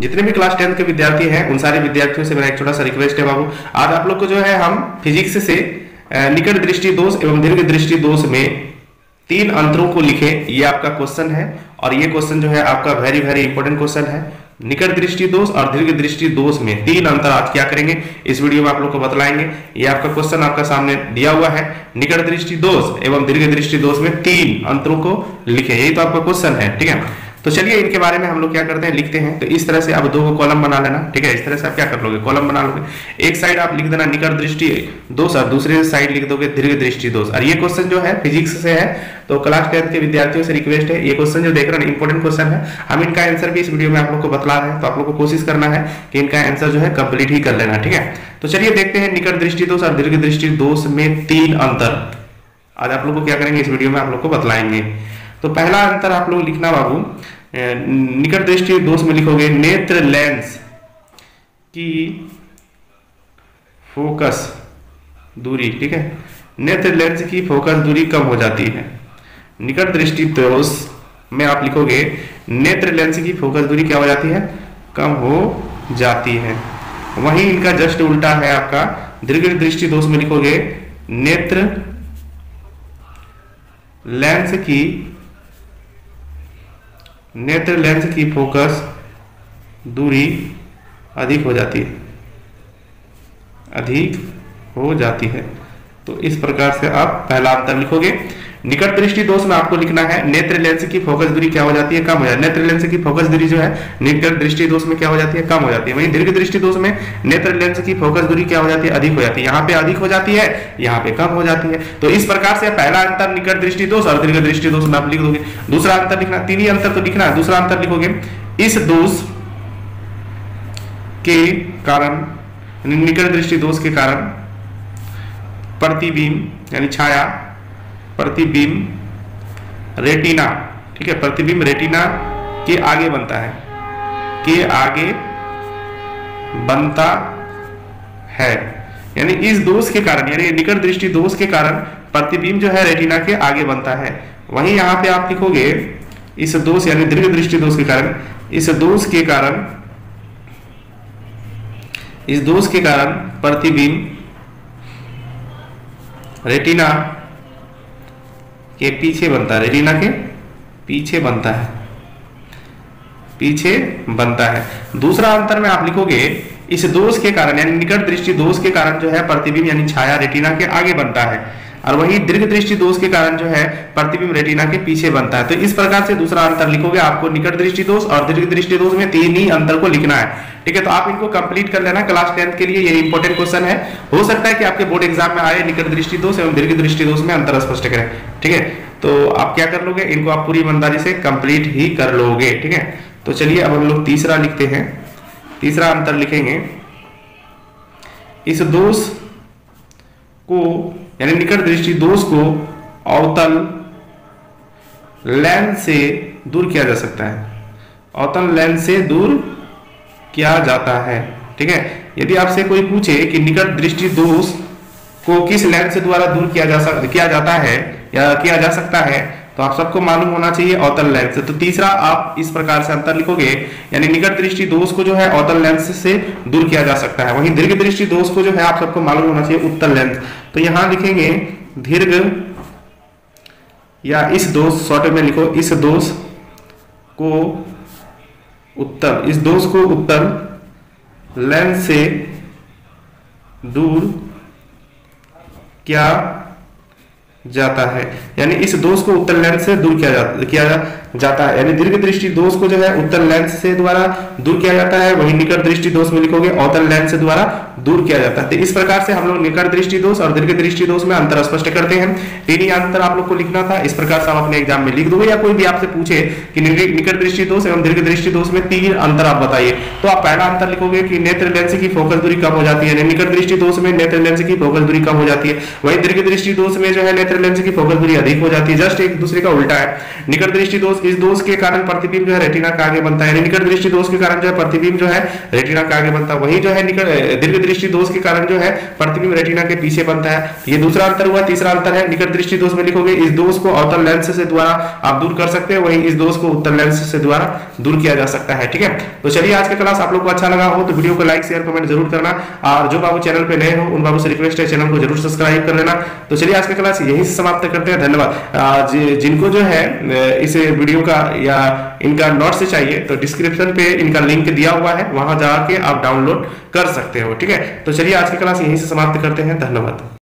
जितने भी क्लास 10 के विद्यार्थी हैं उन सारे विद्यार्थियों से मेरा एक छोटा सा रिक्वेस्ट है बाबू, आज आप लोग को जो है हम फिजिक्स से निकट दृष्टि दोष एवं दीर्घ दृष्टि दोष में 3 अंतरों को लिखें, ये आपका क्वेश्चन है। और ये क्वेश्चन जो है आपका वेरी वेरी इंपॉर्टेंट क्वेश्चन है। निकट दृष्टि दोष और दीर्घ दृष्टि दोष में 3 अंतर आज क्या करेंगे इस वीडियो में आप लोग को बतलाएंगे। ये आपका क्वेश्चन आपका सामने दिया हुआ है, निकट दृष्टि दोष एवं दीर्घ दृष्टि दोष में 3 अंतरों को लिखें, यही तो आपका क्वेश्चन है। ठीक है, तो चलिए इनके बारे में हम लोग क्या करते हैं, लिखते हैं। तो इस तरह से आप 2 कॉलम बना लेना। ठीक है, इस तरह से आप क्या कर लोगे, कॉलम बना लोगे। एक साइड आप लिख देना निकट दृष्टि दोष और दूसरे साइड लिख दोगे दीर्घ दृष्टि दोष। और ये क्वेश्चन जो है फिजिक्स से है, तो क्लास 10 के विद्यार्थियों से रिक्वेस्ट है, ये क्वेश्चन जो देख रहे हैं इंपॉर्टेंट क्वेश्चन है, हम इनका आंसर भी इस वीडियो में आप लोग को बतला रहे हैं। तो आप लोग को कोशिश करना है कि इनका आंसर जो है कंप्लीट ही कर लेना। ठीक है, तो चलिए देखते हैं निकट दृष्टि दोष और दीर्घ दृष्टि दोष में 3 अंतर आज आप लोग को क्या करेंगे इस वीडियो में आप लोग को बतलाएंगे। तो पहला अंतर आप लोग लिखना बाबू, निकट दृष्टि दोष में लिखोगे नेत्र लेंस की फोकस दूरी। ठीक है, नेत्र लेंस की फोकस दूरी कम हो जाती है। निकट दृष्टि दोष में आप लिखोगे नेत्र लेंस की फोकस दूरी क्या हो जाती है, कम हो जाती है। वहीं इनका जस्ट उल्टा है आपका, दीर्घ दृष्टि दोष में लिखोगे नेत्र लेंस की फोकस दूरी अधिक हो जाती है। तो इस प्रकार से आप पहला अंतर लिखोगे। निकट दृष्टि दोष में आपको लिखना है नेत्र लेंस की फोकस दूरी क्या हो जाती है, कम हो जाती है। नेत्र लेंस की फोकस दूरी जो है निकट दृष्टि दोष में क्या हो जाती है, कम हो जाती है। वहीं दीर्घ दृष्टि दोष में नेत्र लेंस की फोकस दूरी क्या हो जाती है, अधिक हो जाती है। यहाँ पे अधिक हो जाती है, यहाँ पे कम हो जाती है। तो इस प्रकार से पहला अंतर निकट दृष्टि दोष और दीर्घ दृष्टि दोष में आप लिख दोगे। दूसरा अंतर लिखना, 3 ही अंतर तो लिखना है। दूसरा अंतर लिखोगे इस दोष के कारण, निकट दृष्टि दोष के कारण प्रतिबिंब यानी छाया, प्रतिबिंब रेटिना, ठीक है, प्रतिबिंब रेटिना के आगे बनता है, यानी इस दोष के कारण, यानी निकट दृष्टि दोष के कारण प्रतिबिंब जो है रेटिना के आगे बनता है। वहीं यहां पे आप लिखोगे इस दोष यानी दीर्घ दृष्टि दोष के कारण, इस दोष के कारण प्रतिबिंब रेटिना के पीछे बनता है, रेटिना के पीछे बनता है। दूसरा अंतर में आप लिखोगे इस दोष के कारण यानी निकट दृष्टि दोष के कारण जो है प्रतिबिंब यानी छाया रेटिना के आगे बनता है, और वही दीर्घ दृष्टि दोष के कारण जो है प्रतिबिंब रेटिना के पीछे बनता है। तो इस प्रकार से दूसरा अंतर लिखोगे। आपको निकट दृष्टि दोष और दीर्घ दृष्टि दोष में 3 ही अंतर को लिखना है। ठीक है, तो आप इनको कंप्लीट कर लेना। क्लास 10 के लिए ये इंपॉर्टेंट क्वेश्चन है, हो सकता है कि आपके बोर्ड एग्जाम में आए निकट दृष्टि दोष एवं दीर्घ दृष्टि दोष में अंतर स्पष्ट करें। ठीक है, तो आप क्या कर लोगे, इनको आप पूरी ईमानदारी से कंप्लीट ही कर लोगे। ठीक है, तो चलिए अब हम लोग तीसरा लिखते हैं। तीसरा अंतर लिखेंगे इस दोष को यानी निकट दृष्टि दोष को अवतल लेंस से दूर किया जा सकता है, अवतल लेंस से दूर किया जाता है। ठीक है, यदि आपसे कोई पूछे कि निकट दृष्टि दोष को किस लेंस द्वारा दूर किया जाता है या किया जा सकता है, तो आप सबको मालूम होना चाहिए अवतल लेंस से। तो तीसरा आप इस प्रकार से अंतर लिखोगे, यानी निकट दृष्टि दोष को जो है अवतल लेंस से दूर किया जा सकता है। वहीं दीर्घ दृष्टि दोष को जो है आप सबको मालूम होना चाहिए उत्तल लेंस। तो यहां लिखेंगे दीर्घ या इस दोष, शॉर्ट में लिखो इस दोष को उत्तल लेंस से दूर किया जाता है, यानी इस दोष को उत्तल लेंस से दूर किया जाता है, यानी दीर्घ दृष्टि दोष को जो है उत्तल लेंस से द्वारा दूर किया जाता है। वहीं निकट दृष्टि दोष में लिखोगे अवतल लेंस से द्वारा दूर किया जाता है। तो इस प्रकार से हम लोग निकट दृष्टि दोष और दीर्घ दृष्टि दोष में अंतर स्पष्ट करते हैं। 3 ही अंतर आप लोग को लिखना था। इस प्रकार से आप अपने एग्जाम में लिख दोगे, या कोई भी आपसे पूछे कि निकट दृष्टि दोष एवं दीर्घ दृष्टि दोष में 3 अंतर आप बताइए, तो आप पहला अंतर लिखोगे कि नेत्र लेंस की फोकस दूरी कम हो जाती है। निकट दृष्टि दोष में नेत्र लेंस की फोकस दूरी कम हो जाती है, वहीं दीर्घ दृष्टि दोष में जो है नेत्र लेंस की फोकस दूरी अधिक हो जाती है। जस्ट एक दूसरे का उल्टा है। निकट दृष्टि दोष इस दोष के कारण प्रतिबिंब जो है रेटिना का आगे बनता है, निकट दृष्टि दोष के कारण जो है प्रतिबिंब जो है रेटिना का आगे बनता है, वही जो है निकट दीर्घ दृष्टि दोष के कारण जो है प्रतिबिंब रेटिना के पीछे बनता है। ये दूसरा अंतर हुआ। तीसरा अंतर है निकट दृष्टि दोष में लिखोगे इस दोष को अवतल लेंस से द्वारा आप दूर कर सकते हैं, वहीं इस दोष को उत्तल लेंस से द्वारा दूर किया जा सकता है। ठीक है, तो चलिए आज का क्लास आप लोग को अच्छा लगा हो तो वीडियो को लाइक शेयर कमेंट जरूर करना, और जो बाबू चैनल पे नए हो उन बाबू से रिक्वेस्ट है चैनल को जरूर सब्सक्राइब कर लेना। तो चलिए आज का क्लास यहीं से समाप्त करते हैं। धन्यवाद। जिनको जो है इस वीडियो का या इनका नोट्स चाहिए तो डिस्क्रिप्शन पे इनका लिंक दिया हुआ है, वहां जाके आप डाउनलोड कर सकते हो। ठीक है, तो चलिए आज की क्लास यहीं से समाप्त करते हैं। धन्यवाद।